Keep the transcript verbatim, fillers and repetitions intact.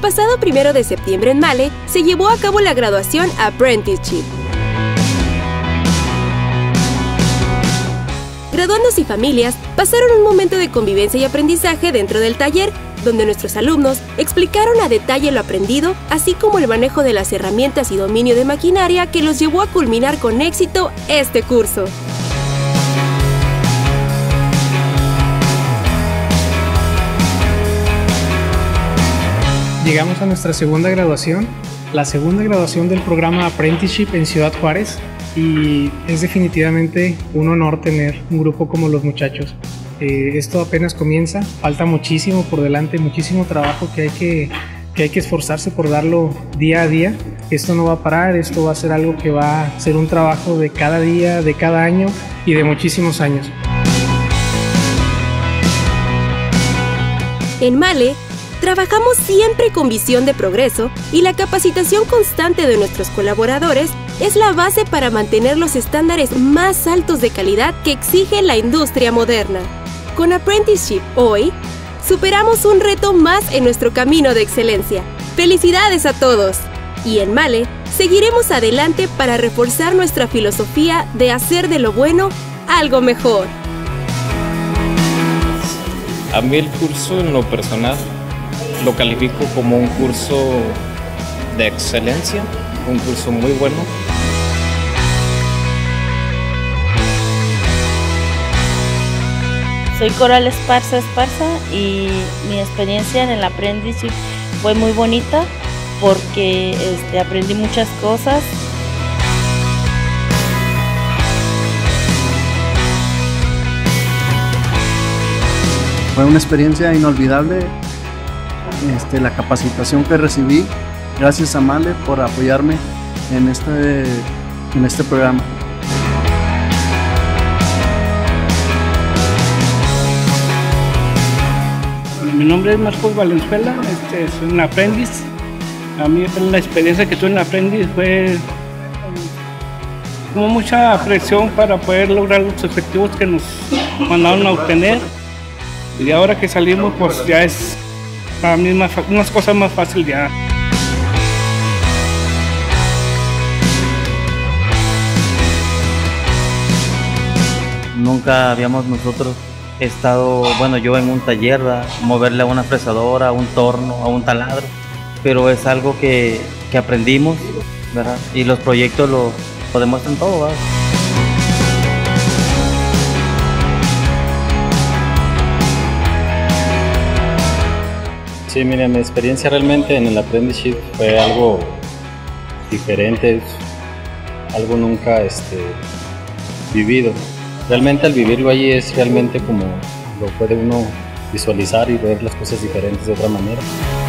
pasado primero de septiembre en Male se llevó a cabo la graduación Apprenticeship. Graduandos y familias pasaron un momento de convivencia y aprendizaje dentro del taller, donde nuestros alumnos explicaron a detalle lo aprendido, así como el manejo de las herramientas y dominio de maquinaria que los llevó a culminar con éxito este curso. Llegamos a nuestra segunda graduación, la segunda graduación del programa Apprenticeship en Ciudad Juárez, y es definitivamente un honor tener un grupo como los muchachos. Eh, esto apenas comienza, falta muchísimo por delante, muchísimo trabajo que hay que, que hay que esforzarse por darlo día a día. Esto no va a parar, esto va a ser algo que va a ser un trabajo de cada día, de cada año y de muchísimos años. En Male, trabajamos siempre con visión de progreso y la capacitación constante de nuestros colaboradores es la base para mantener los estándares más altos de calidad que exige la industria moderna. Con Apprenticeship hoy, superamos un reto más en nuestro camino de excelencia. ¡Felicidades a todos! Y en Male, seguiremos adelante para reforzar nuestra filosofía de hacer de lo bueno algo mejor. A mí el curso en lo personal lo califico como un curso de excelencia, un curso muy bueno. Soy Coral Esparza Esparza y mi experiencia en el Apprenticeship fue muy bonita porque este, aprendí muchas cosas. Fue una experiencia inolvidable. Este, la capacitación que recibí, gracias a Male por apoyarme en este, en este programa. Mi nombre es Marcos Valenzuela, este, soy un aprendiz. A mí la experiencia que tuve en aprendiz fue como mucha presión para poder lograr los objetivos que nos mandaron a obtener. Y ahora que salimos, pues ya es para mí más, unas cosas más fáciles ya. Nunca habíamos nosotros estado, bueno, yo en un taller, ¿verdad? Moverle a una fresadora, a un torno, a un taladro, pero es algo que, que aprendimos, ¿verdad? Y los proyectos lo, lo demuestran todo, ¿verdad? Sí, mira, mi experiencia realmente en el Apprenticeship fue algo diferente, algo nunca este, vivido. Realmente al vivirlo allí es realmente como lo puede uno visualizar y ver las cosas diferentes de otra manera.